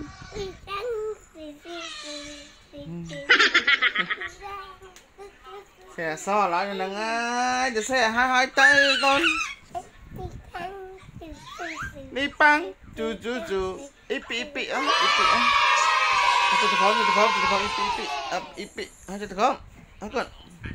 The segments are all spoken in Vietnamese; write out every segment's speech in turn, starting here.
Xe so lại nè ơi, giờ xe hai tay con. Đi băng, chú, ipi á, Hãy subscribe cho kênh Ghiền Mì Gõ để không bỏ lỡ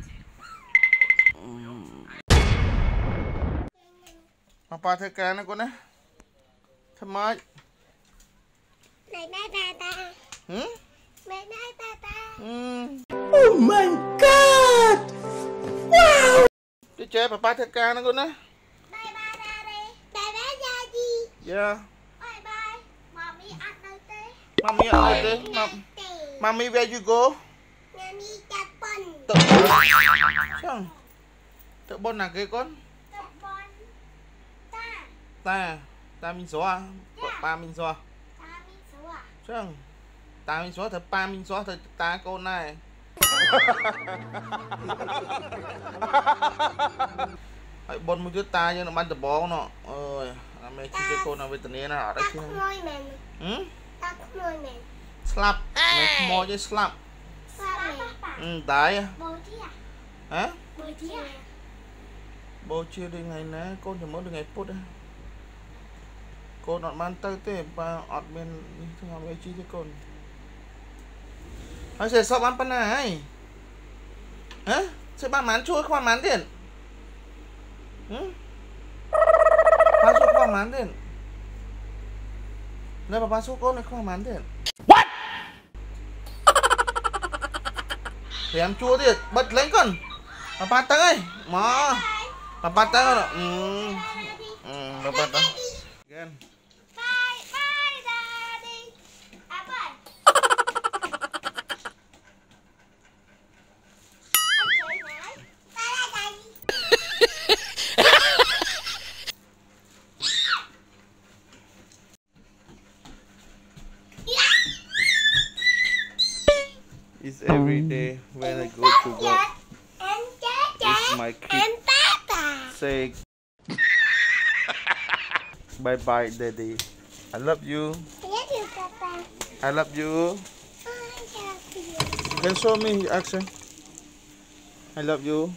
Papa thay ca nó con á. Thầm ơi. Bye bye Papa. Bye bye Papa. Oh my god. Wow. Đi chơi Papa thay ca nó con á. Bye bye Daddy. Bye bye Daddy. Yeah. Bye bye. Mommy at nơi thế. Mommy at nơi thế. Mommy where you go? Mommy tập bồn. Tự Sao? Tự bồn là cái con? Tập bồn. Ta mình xóa à? Ba mình xóa. Ta mình xóa à? Sao? Ta mình xóa thật ba mình xóa thật ta con này. Hãy bồn một chút ta cho nó bắn tập bó nó. Ôi, làm mẹ chỉ cái con nào với tận này nào đấy chứ. Ta không môi mình. Slap. Mẹ môi chứ slap. Tại. Bố chứ à? Hả? Bố chứ à? Bố chưa đi ngày nè, con chỉ mới được ngày phút á. Cô nọt mang tới thế và ọt bên thằng nào chi thế con. Hãy sẽ sắp ăn pan này. Hả? Sẽ bán mán chua khoan mán tiền. Bán chua khoan mán tiền. Đây bà bán chua con này khoan mán tiền. What? Thì em chua thiệt, bật lên con. Bà bán tới. Mà. Bà bán tới rồi. Bà bán tới. Again. Bye bye Daddy. Bye. It's every day when I go to work. It's my kid say bye bye daddy. I love you. I love you, Papa. I love you. I love you. You can show me your action. I love you.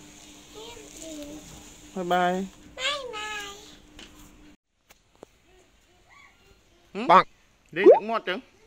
Bye bye. Bye bye. Đi đừng mót chứ.